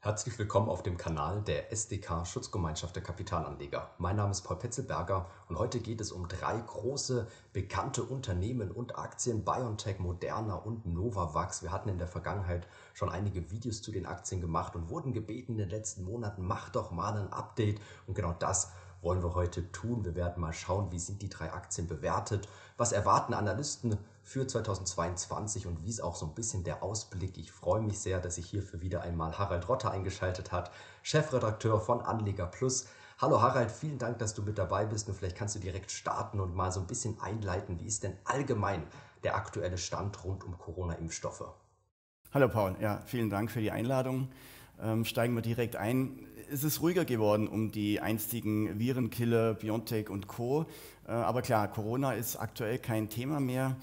Herzlich willkommen auf dem Kanal der SDK Schutzgemeinschaft der Kapitalanleger. Mein Name ist Paul Petzelberger und heute geht es um drei große bekannte Unternehmen und Aktien: BioNTech, Moderna und Novavax. Wir hatten in der Vergangenheit schon einige Videos zu den Aktien gemacht und wurden gebeten in den letzten Monaten, macht doch mal ein Update, und genau das wollen wir heute tun. Wir werden mal schauen, wie sind die drei Aktien bewertet, was erwarten Analysten für 2022 und wie ist auch so ein bisschen der Ausblick. Ich freue mich sehr, dass sich hierfür wieder einmal Harald Rotter eingeschaltet hat, Chefredakteur von Anleger Plus. Hallo Harald, vielen Dank, dass du mit dabei bist, und vielleicht kannst du direkt starten und mal so ein bisschen einleiten, wie ist denn allgemein der aktuelle Stand rund um Corona-Impfstoffe? Hallo Paul, ja, vielen Dank für die Einladung. Steigen wir direkt ein. Es ist ruhiger geworden um die einstigen Virenkiller BioNTech und Co. Aber klar, Corona ist aktuell kein Thema mehr.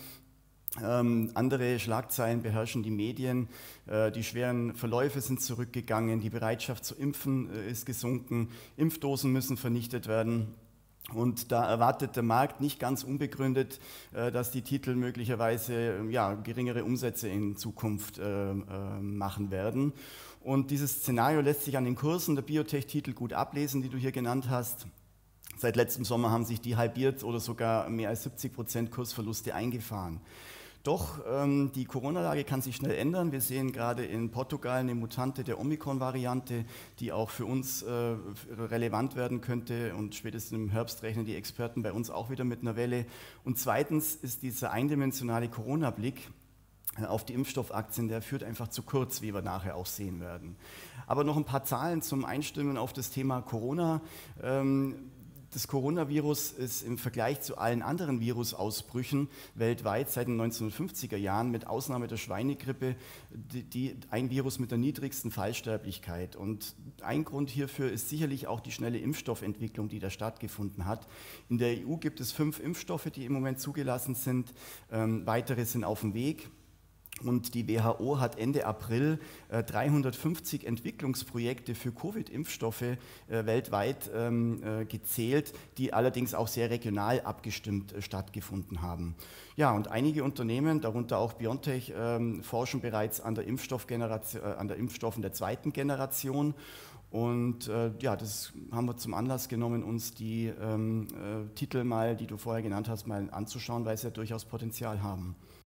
Andere Schlagzeilen beherrschen die Medien. Die schweren Verläufe sind zurückgegangen, die Bereitschaft zu impfen ist gesunken, Impfdosen müssen vernichtet werden. Und da erwartet der Markt nicht ganz unbegründet, dass die Titel möglicherweise geringere Umsätze in Zukunft machen werden. Und dieses Szenario lässt sich an den Kursen der Biotech-Titel gut ablesen, die du hier genannt hast. Seit letztem Sommer haben sich die halbiert oder sogar mehr als 70% Kursverluste eingefahren. Doch die Corona-Lage kann sich schnell ändern. Wir sehen gerade in Portugal eine Mutante der Omikron-Variante, die auch für uns relevant werden könnte, und spätestens im Herbst rechnen die Experten bei uns auch wieder mit einer Welle. Und zweitens ist dieser eindimensionale Corona-Blick auf die Impfstoffaktien, der führt einfach zu kurz, wie wir nachher auch sehen werden. Aber noch ein paar Zahlen zum Einstimmen auf das Thema Corona. Das Coronavirus ist im Vergleich zu allen anderen Virusausbrüchen weltweit seit den 1950er Jahren, mit Ausnahme der Schweinegrippe, ein Virus mit der niedrigsten Fallsterblichkeit. Und ein Grund hierfür ist sicherlich auch die schnelle Impfstoffentwicklung, die da stattgefunden hat. In der EU gibt es 5 Impfstoffe, die im Moment zugelassen sind. Weitere sind auf dem Weg. Und die WHO hat Ende April 350 Entwicklungsprojekte für Covid-Impfstoffe weltweit gezählt, die allerdings auch sehr regional abgestimmt stattgefunden haben. Ja, und einige Unternehmen, darunter auch BioNTech, forschen bereits an der an der Impfstoffen der zweiten Generation. Und das haben wir zum Anlass genommen, uns die Titel mal, die du vorher genannt hast, mal anzuschauen, weil sie ja durchaus Potenzial haben.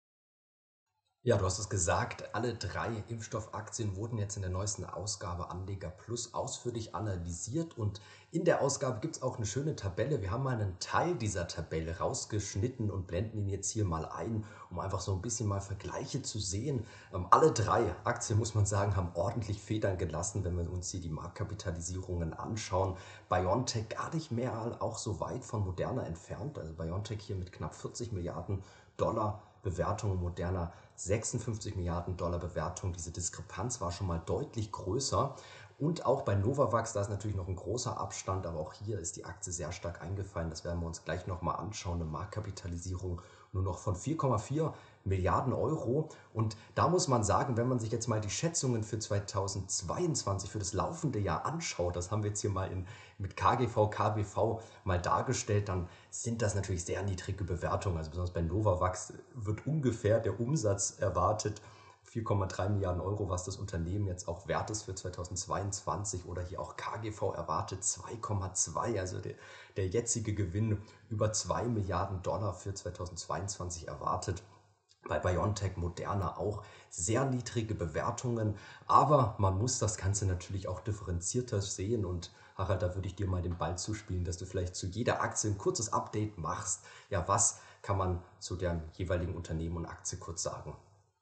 Ja, du hast es gesagt, alle drei Impfstoffaktien wurden jetzt in der neuesten Ausgabe Anleger Plus ausführlich analysiert, und in der Ausgabe gibt es auch eine schöne Tabelle. Wir haben mal einen Teil dieser Tabelle rausgeschnitten und blenden ihn jetzt hier mal ein, um einfach so ein bisschen mal Vergleiche zu sehen. Alle drei Aktien, muss man sagen, haben ordentlich Federn gelassen, wenn wir uns hier die Marktkapitalisierungen anschauen. BioNTech gar nicht mehr auch so weit von Moderna entfernt, also BioNTech hier mit knapp 40 Milliarden Dollar Bewertung, Moderna 56 Milliarden Dollar Bewertung. Diese Diskrepanz war schon mal deutlich größer. Und auch bei Novavax, da ist natürlich noch ein großer Abstand, aber auch hier ist die Aktie sehr stark eingefallen. Das werden wir uns gleich nochmal anschauen. Eine Marktkapitalisierung nur noch von 4,4 Milliarden Euro. Und da muss man sagen, wenn man sich jetzt mal die Schätzungen für 2022, für das laufende Jahr anschaut, das haben wir jetzt hier mal mit KGV, KBV mal dargestellt, dann sind das natürlich sehr niedrige Bewertungen. Also besonders bei Novavax wird ungefähr der Umsatz erwartet, 4,3 Milliarden Euro, was das Unternehmen jetzt auch wert ist für 2022, oder hier auch KGV erwartet 2,2, also der jetzige Gewinn über 2 Milliarden Dollar für 2022 erwartet. Bei BioNTech, Moderna auch sehr niedrige Bewertungen, aber man muss das Ganze natürlich auch differenzierter sehen, und Harald, da würde ich dir mal den Ball zuspielen, dass du vielleicht zu jeder Aktie ein kurzes Update machst. Ja, was kann man zu dem jeweiligen Unternehmen und Aktie kurz sagen?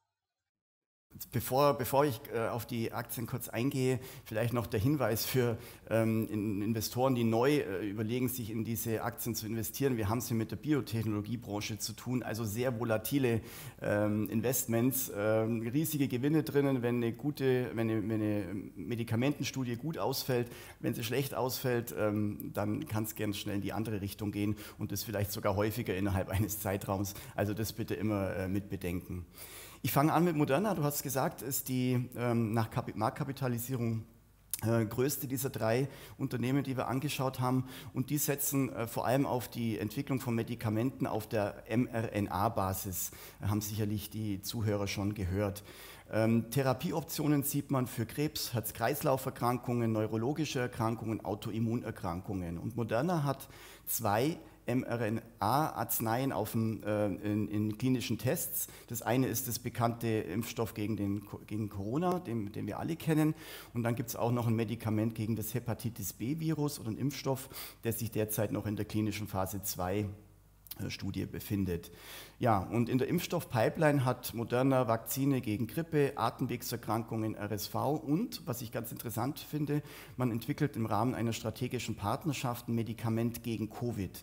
Bevor ich auf die Aktien kurz eingehe, vielleicht noch der Hinweis für Investoren, die neu überlegen, sich in diese Aktien zu investieren. Wir haben es hier mit der Biotechnologiebranche zu tun, also sehr volatile Investments, riesige Gewinne drinnen, wenn eine Medikamentenstudie gut ausfällt. Wenn sie schlecht ausfällt, dann kann es ganz schnell in die andere Richtung gehen, und das vielleicht sogar häufiger innerhalb eines Zeitraums. Also das bitte immer mit bedenken. Ich fange an mit Moderna. Du hast gesagt, ist die nach Marktkapitalisierung größte dieser 3 Unternehmen, die wir angeschaut haben. Und die setzen vor allem auf die Entwicklung von Medikamenten auf der mRNA-Basis, haben sicherlich die Zuhörer schon gehört. Therapieoptionen sieht man für Krebs, Herz-Kreislauf-Erkrankungen, neurologische Erkrankungen, Autoimmunerkrankungen. Und Moderna hat 2 mRNA-Arzneien in klinischen Tests. Das eine ist das bekannte Impfstoff gegen Corona, den wir alle kennen. Und dann gibt es auch noch ein Medikament gegen das Hepatitis B-Virus oder ein Impfstoff, der sich derzeit noch in der klinischen Phase 2 Studie befindet. Ja, und in der Impfstoffpipeline hat Moderna Vakzine gegen Grippe, Atemwegserkrankungen, RSV und, was ich ganz interessant finde, man entwickelt im Rahmen einer strategischen Partnerschaft ein Medikament gegen Covid.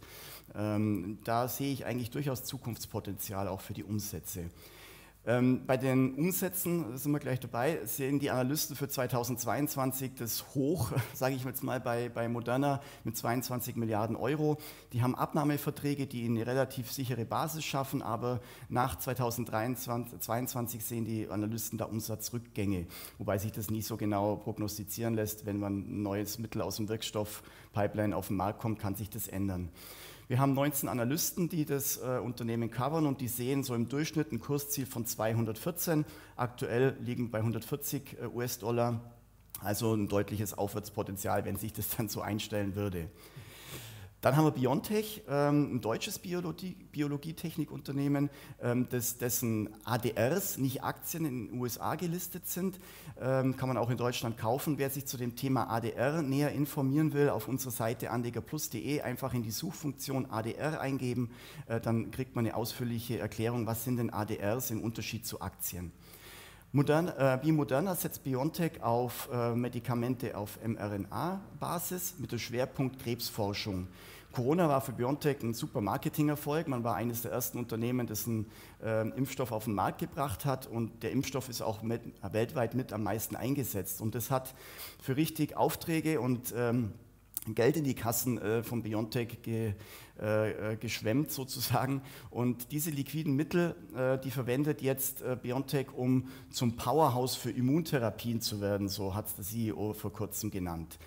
Da sehe ich eigentlich durchaus Zukunftspotenzial auch für die Umsätze. Bei den Umsätzen, da sind wir gleich dabei, sehen die Analysten für 2022 das Hoch, sage ich jetzt mal, bei Moderna mit 22 Milliarden Euro. Die haben Abnahmeverträge, die eine relativ sichere Basis schaffen, aber nach 2022 sehen die Analysten da Umsatzrückgänge, wobei sich das nicht so genau prognostizieren lässt. Wenn man ein neues Mittel aus dem Wirkstoffpipeline auf den Markt kommt, kann sich das ändern. Wir haben 19 Analysten, die das Unternehmen covern und die sehen so im Durchschnitt ein Kursziel von 214. Aktuell liegen wir bei 140 US-Dollar, also ein deutliches Aufwärtspotenzial, wenn sich das dann so einstellen würde. Dann haben wir BioNTech, ein deutsches Biologietechnikunternehmen, dessen ADRs, nicht Aktien, in den USA gelistet sind. Kann man auch in Deutschland kaufen. Wer sich zu dem Thema ADR näher informieren will, auf unserer Seite anlegerplus.de einfach in die Suchfunktion ADR eingeben, dann kriegt man eine ausführliche Erklärung, was sind denn ADRs im Unterschied zu Aktien. Wie Moderna setzt BioNTech auf Medikamente auf mRNA-Basis mit dem Schwerpunkt Krebsforschung. Corona war für BioNTech ein super Marketingerfolg. Man war eines der ersten Unternehmen, das einen Impfstoff auf den Markt gebracht hat und der Impfstoff ist auch weltweit mit am meisten eingesetzt. Und das hat für richtig Aufträge und Geld in die Kassen von BioNTech geschwemmt sozusagen. Und diese liquiden Mittel, die verwendet jetzt BioNTech, um zum Powerhouse für Immuntherapien zu werden, so hat es der CEO vor kurzem genannt.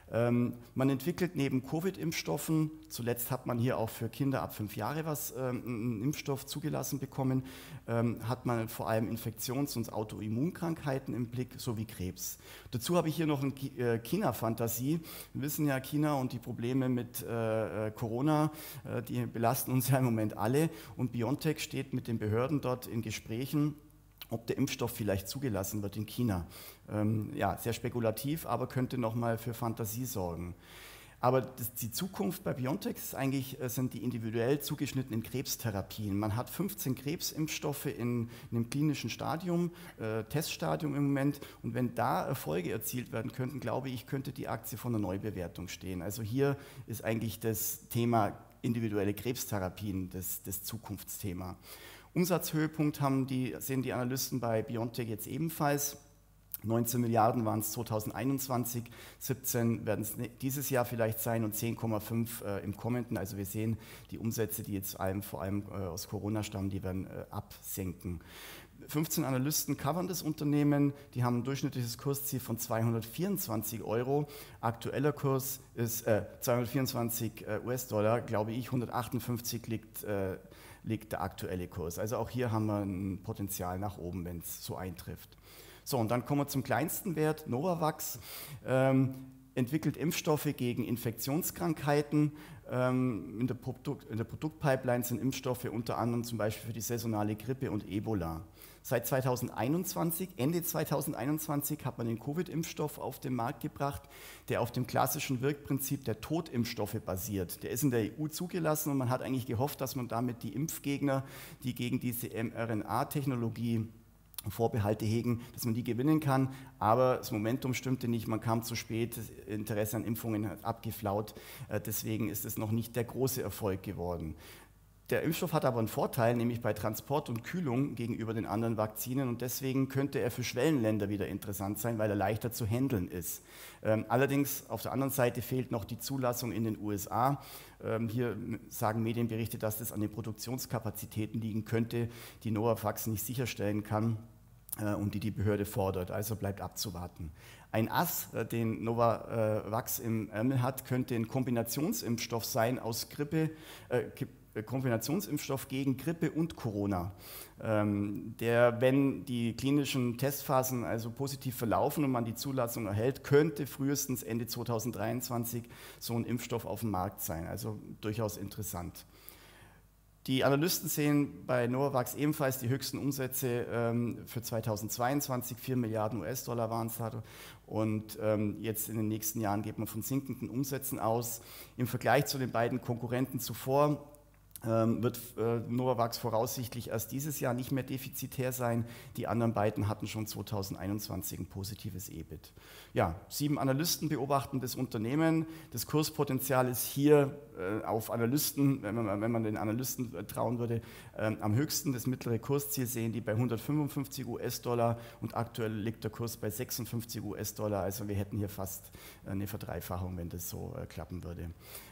Man entwickelt neben Covid-Impfstoffen, zuletzt hat man hier auch für Kinder ab 5 Jahre einen Impfstoff zugelassen bekommen, hat man vor allem Infektions- und Autoimmunkrankheiten im Blick sowie Krebs. Dazu habe ich hier noch eine China-Fantasie. Wir wissen ja, China und die Probleme mit Corona, die belasten uns ja im Moment alle und BioNTech steht mit den Behörden dort in Gesprächen, ob der Impfstoff vielleicht zugelassen wird in China. Ja, sehr spekulativ, aber könnte nochmal für Fantasie sorgen. Aber die Zukunft bei BioNTech sind die individuell zugeschnittenen Krebstherapien. Man hat 15 Krebsimpfstoffe in einem klinischen Stadium, Teststadium im Moment. Und wenn da Erfolge erzielt werden könnten, glaube ich, könnte die Aktie vor einer Neubewertung stehen. Also hier ist eigentlich das Thema individuelle Krebstherapien das Zukunftsthema. Umsatzhöhepunkt sehen die Analysten bei BioNTech jetzt ebenfalls. 19 Milliarden waren es 2021, 17 werden es dieses Jahr vielleicht sein und 10,5 im kommenden. Also wir sehen, die Umsätze, die jetzt vor allem aus Corona stammen, die werden absenken. 15 Analysten covern das Unternehmen, die haben ein durchschnittliches Kursziel von 224 Euro. Aktueller Kurs ist 224 US-Dollar, glaube ich, 158 liegt der aktuelle Kurs. Also auch hier haben wir ein Potenzial nach oben, wenn es so eintrifft. So, und dann kommen wir zum kleinsten Wert, Novavax, entwickelt Impfstoffe gegen Infektionskrankheiten. In der Produktpipeline sind Impfstoffe unter anderem zum Beispiel für die saisonale Grippe und Ebola. Seit Ende 2021 hat man den Covid-Impfstoff auf den Markt gebracht, der auf dem klassischen Wirkprinzip der Totimpfstoffe basiert. Der ist in der EU zugelassen und man hat eigentlich gehofft, dass man damit die Impfgegner, die gegen diese mRNA-Technologie Vorbehalte hegen, dass man die gewinnen kann, aber das Momentum stimmte nicht, man kam zu spät, das Interesse an Impfungen hat abgeflaut, deswegen ist es noch nicht der große Erfolg geworden. Der Impfstoff hat aber einen Vorteil, nämlich bei Transport und Kühlung gegenüber den anderen Vakzinen und deswegen könnte er für Schwellenländer wieder interessant sein, weil er leichter zu handeln ist. Allerdings auf der anderen Seite fehlt noch die Zulassung in den USA. Hier sagen Medienberichte, dass das an den Produktionskapazitäten liegen könnte, die Novavax nicht sicherstellen kann. und die die Behörde fordert. Also bleibt abzuwarten. Ein Ass, den Novavax im Ärmel hat, könnte ein Kombinationsimpfstoff sein aus Kombinationsimpfstoff gegen Grippe und Corona, der, wenn die klinischen Testphasen also positiv verlaufen und man die Zulassung erhält, könnte frühestens Ende 2023 so ein Impfstoff auf dem Markt sein. Also durchaus interessant. Die Analysten sehen bei Novavax ebenfalls die höchsten Umsätze für 2022, 4 Milliarden US-Dollar waren es da. Und jetzt in den nächsten Jahren geht man von sinkenden Umsätzen aus. Im Vergleich zu den beiden Konkurrenten zuvor wird Novavax voraussichtlich erst dieses Jahr nicht mehr defizitär sein. Die anderen beiden hatten schon 2021 ein positives EBIT. Ja, 7 Analysten beobachten das Unternehmen. Das Kurspotenzial ist hier auf Analysten, wenn man den Analysten trauen würde, am höchsten. Das mittlere Kursziel sehen die bei 155 US-Dollar und aktuell liegt der Kurs bei 56 US-Dollar. Also wir hätten hier fast eine Verdreifachung, wenn das so klappen würde.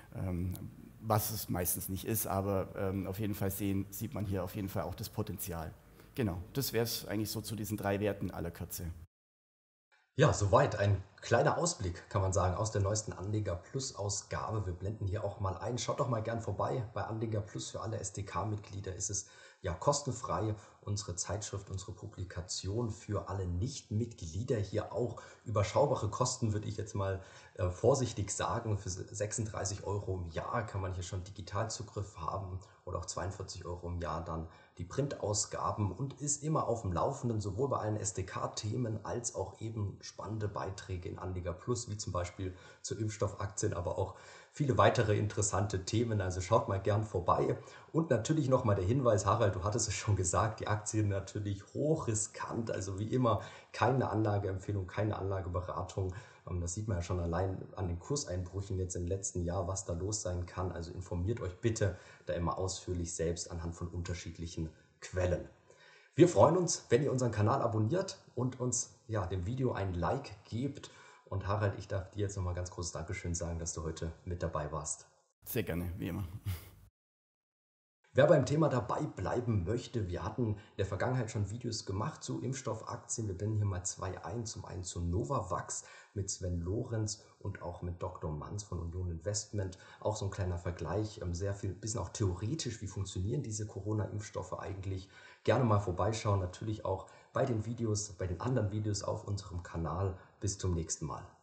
Was es meistens nicht ist, aber auf jeden Fall sieht man hier auf jeden Fall auch das Potenzial. Genau, das wäre es eigentlich so zu diesen 3 Werten in aller Kürze. Ja, soweit ein kleiner Ausblick, kann man sagen, aus der neuesten Anleger Plus Ausgabe. Wir blenden hier auch mal ein. Schaut doch mal gern vorbei. Bei Anleger Plus für alle SDK-Mitglieder ist es ja kostenfrei. Unsere Zeitschrift, unsere Publikation für alle Nicht-Mitglieder hier auch überschaubare Kosten, würde ich jetzt mal vorsichtig sagen. Für 36 € im Jahr kann man hier schon Digitalzugriff haben oder auch 42 € im Jahr dann die Printausgaben und ist immer auf dem Laufenden, sowohl bei allen SDK-Themen als auch eben spannende Beiträge in Anleger Plus, wie zum Beispiel zu Impfstoffaktien, aber auch viele weitere interessante Themen. Also schaut mal gern vorbei. Und natürlich nochmal der Hinweis, Harald, du hattest es schon gesagt, die Aktien natürlich hochriskant, also wie immer keine Anlageempfehlung, keine Anlageberatung. Das sieht man ja schon allein an den Kurseinbrüchen jetzt im letzten Jahr, was da los sein kann. Also informiert euch bitte da immer ausführlich selbst anhand von unterschiedlichen Quellen. Wir freuen uns, wenn ihr unseren Kanal abonniert und uns ja dem Video ein Like gebt. Und Harald, ich darf dir jetzt nochmal ganz großes Dankeschön sagen, dass du heute mit dabei warst. Sehr gerne, wie immer. Wer beim Thema dabei bleiben möchte, wir hatten in der Vergangenheit schon Videos gemacht zu Impfstoffaktien. Wir blenden hier mal 2 ein. Zum einen zu Novavax mit Sven Lorenz und auch mit Dr. Manz von Union Investment. Auch so ein kleiner Vergleich, sehr viel, bisschen auch theoretisch, wie funktionieren diese Corona-Impfstoffe eigentlich. Gerne mal vorbeischauen, natürlich auch bei den Videos, bei den anderen Videos auf unserem Kanal. Bis zum nächsten Mal.